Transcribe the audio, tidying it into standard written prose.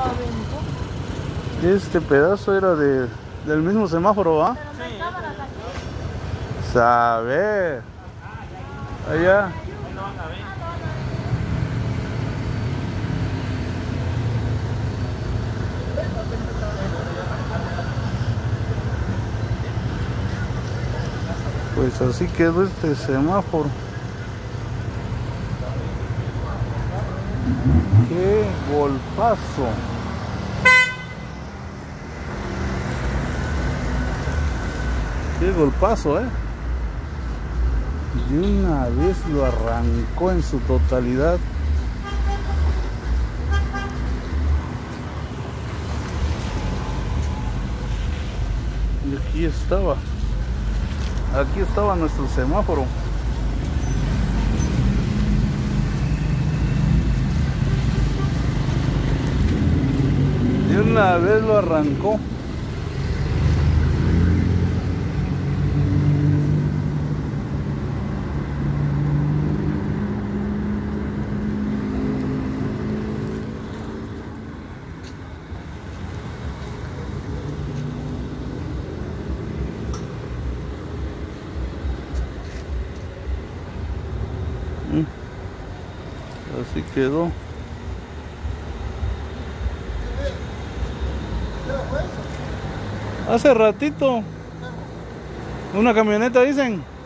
Este pedazo era del mismo semáforo, ¿ah? Saber. Allá. Pues así quedó este semáforo. ¡Qué golpazo! ¡Qué golpazo, De una vez lo arrancó en su totalidad. Y aquí estaba nuestro semáforo. De una vez lo arrancó. Así quedó. Hace ratito. Una camioneta dicen.